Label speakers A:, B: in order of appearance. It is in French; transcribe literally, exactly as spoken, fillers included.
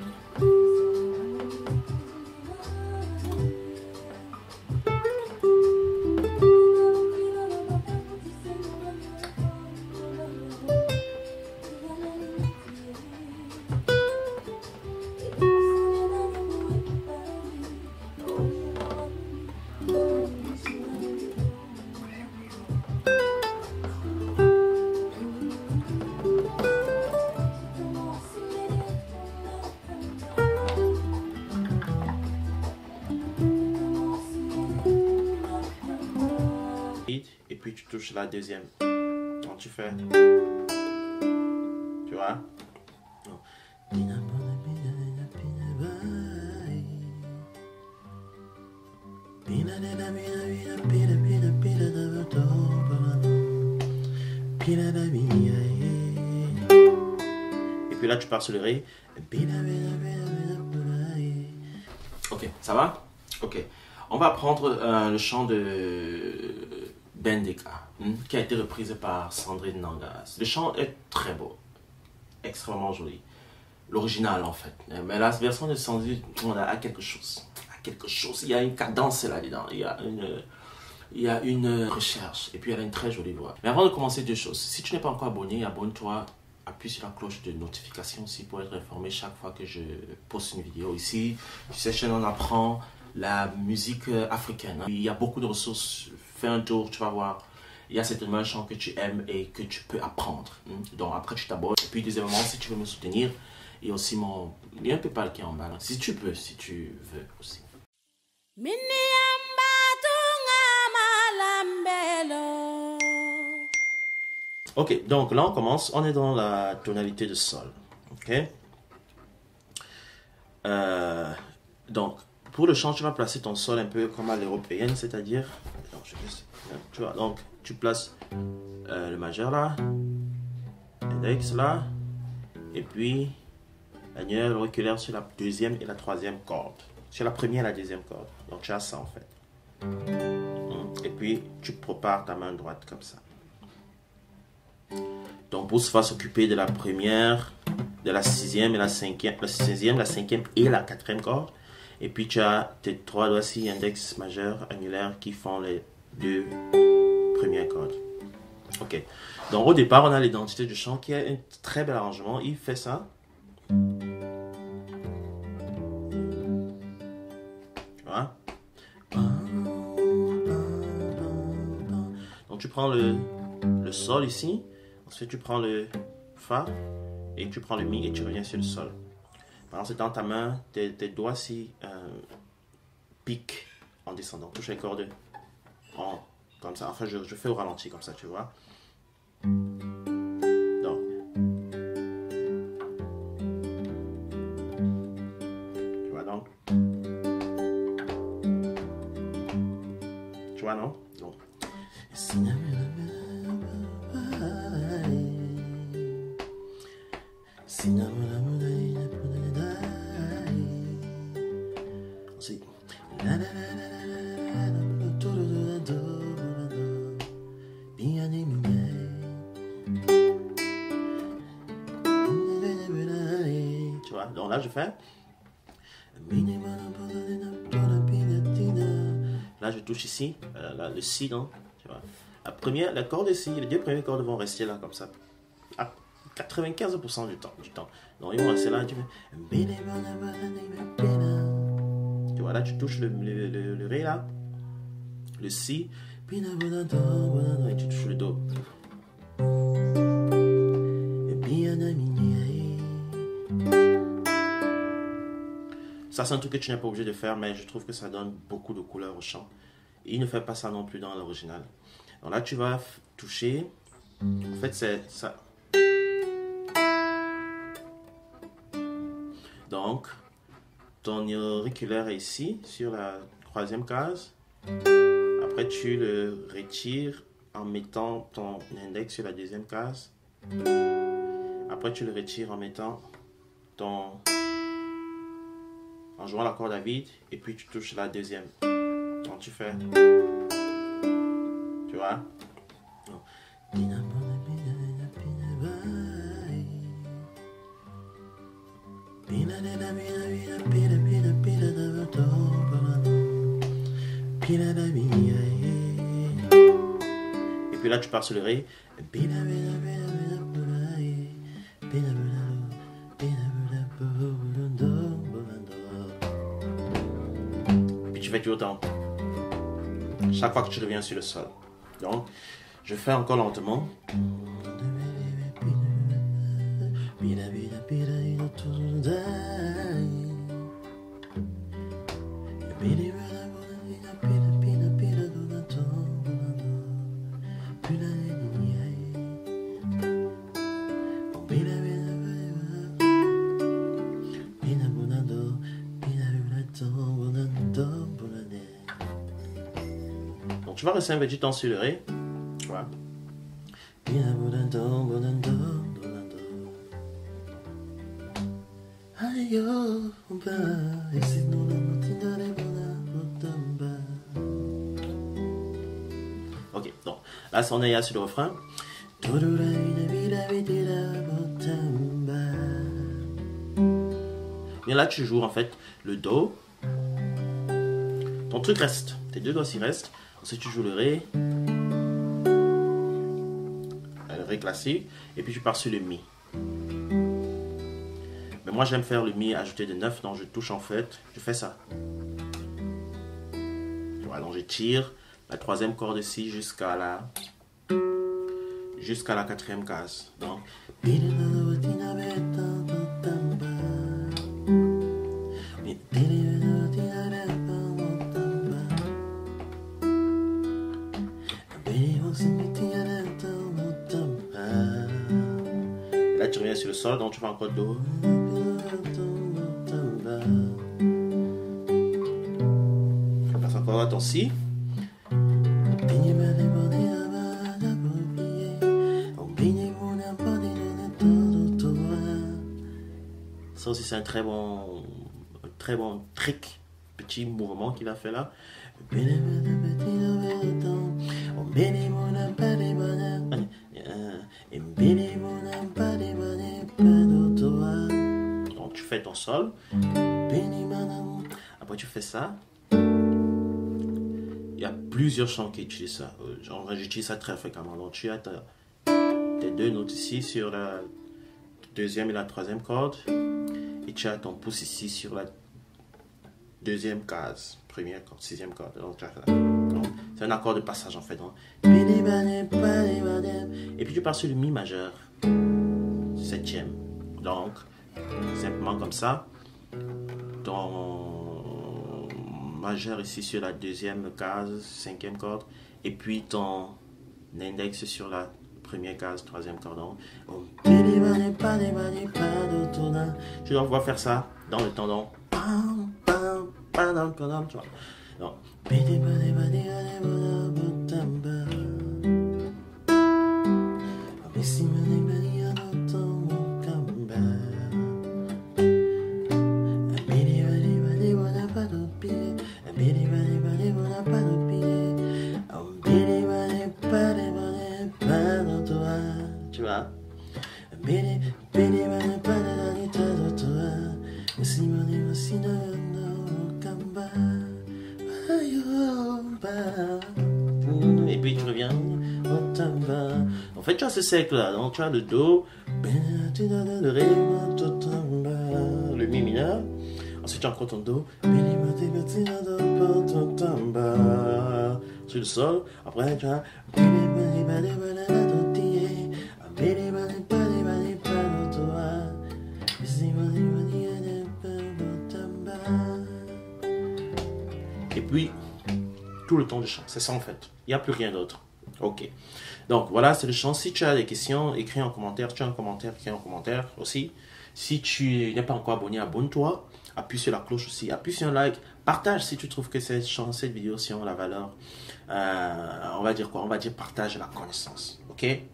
A: Et puis tu touches la deuxième. Quand tu fais, tu vois. Et puis là tu pars sur le ré. Ok, ça va? Ok. On va prendre euh, le chant de Bendeka, hein, qui a été reprise par Sandrine Nangas. Le chant est très beau, extrêmement joli. L'original en fait. Mais la version de Sandrine, on a quelque chose. A quelque chose. Il y a une cadence là-dedans. Il y a une, il y a une recherche. Et puis elle a une très jolie voix. Mais avant de commencer, deux choses. Si tu n'es pas encore abonné, abonne-toi. Appuie sur la cloche de notification aussi pour être informé chaque fois que je poste une vidéo. Ici, sur cette chaîne, on apprend la musique africaine. Il y a beaucoup de ressources. Fais un tour, tu vas voir. Il y a certainement un chant que tu aimes et que tu peux apprendre. Donc après, tu t'abonnes. Et puis, deuxièmement, si tu veux me soutenir, il y a aussi mon... Il y a un PayPal qui est en bas. Là. Si tu peux, si tu veux aussi. Ok, donc là, on commence. On est dans la tonalité de sol. Ok. Euh, donc, pour le chant, tu vas placer ton sol un peu comme à l'européenne, c'est-à-dire, tu vois, donc tu places euh, le majeur là, l'index là, et puis l'annulaire, l'auriculaire sur la deuxième et la troisième corde, sur la première et la deuxième corde. Donc tu as ça en fait. Et puis tu prépares ta main droite comme ça. Ton pouce va s'occuper de la première, de la sixième et la cinquième, la sixième, la cinquième et la quatrième corde. Et puis tu as tes trois doigts ci, index, majeur, annulaire, qui font les deux premières cordes. Ok. Donc au départ, on a l'identité du chant qui a un très bel arrangement. Il fait ça. Tu vois? Donc tu prends le, le sol ici. Ensuite tu prends le fa et tu prends le mi et tu reviens sur le sol. Pendant ce temps, ta main, tes, tes doigts ci euh, piquent en descendant. Touche les cordes en, comme ça. Enfin, je, je fais au ralenti comme ça, tu vois. Donc. Tu vois donc. Tu vois non? Donc. Ensuite. Tu vois, donc là je fais. Là je touche ici, euh, là, le si, non? Tu vois. La première, la corde ici, les deux premières cordes vont rester là comme ça. À quatre-vingt-quinze pour cent du temps, du temps. Donc ils vont rester là. Tu fais. Tu vois, là tu touches le, le, le, le ré là, le si, et tu touches le do. Ça c'est un truc que tu n'es pas obligé de faire, mais je trouve que ça donne beaucoup de couleur au chant. Et il ne fait pas ça non plus dans l'original. Donc là tu vas toucher. En fait c'est ça. Donc ton auriculaire est ici sur la troisième case. Après tu le retires en mettant ton index sur la deuxième case. Après tu le retires en mettant ton... en jouant la corde à vide et puis tu touches la deuxième. Quand tu fais... Tu vois? Et puis là, tu pars sur le ré. Puis tu fais tout autant. Chaque fois que tu reviens sur le sol. Donc, je fais encore lentement. Donc tu vas rester un petit temps sur le ré. Voilà. Ok, donc là on est sur le refrain. Mais là tu joues en fait le do. Ton truc reste, tes deux doigts s'y restent. Ensuite tu joues le ré. Le ré classique. Et puis tu pars sur le mi. Mais moi j'aime faire le mi ajouté de neuf, donc je touche en fait, je fais ça. Voilà, donc je tire la troisième corde ici jusqu'à la jusqu'à la quatrième case. Donc là tu reviens sur le sol, donc tu fais encore do. Tu passes encore à ton si. Ça aussi c'est un très bon, un très bon trick, petit mouvement qu'il a fait là. Donc tu fais ton sol. Après tu fais ça. Il y a plusieurs chants qui utilisent ça. Genre, j'utilise ça très fréquemment. Donc tu as ta, tes deux notes ici sur la deuxième et la troisième corde. Et tu as ton pouce ici sur la deuxième case. Première corde, sixième corde. C'est un accord de passage en fait. Donc. Et puis tu pars sur le mi majeur. Septième. Donc, simplement comme ça. Ton majeur ici sur la deuxième case, cinquième corde. Et puis ton index sur la première case, troisième cordon. Tu dois pouvoir faire ça dans le tendon. Non. Tu vois? Et puis tu reviens. En fait, tu as ce cercle là. Donc tu as le do, le ré, le mi mineur. Ensuite, tu as encore ton do. Sur le sol. Après, tu as. Et puis, tout le temps du chant. C'est ça en fait. Il n'y a plus rien d'autre. Ok. Donc voilà, c'est le chant. Si tu as des questions, écris en commentaire. Tu as un commentaire, écris en commentaire aussi. Si tu n'es pas encore abonné, abonne-toi. Appuie sur la cloche aussi. Appuie sur un like. Partage si tu trouves que cette, chant, cette vidéo, si on a la valeur. Euh, on va dire quoi? On va dire partage la connaissance. Ok?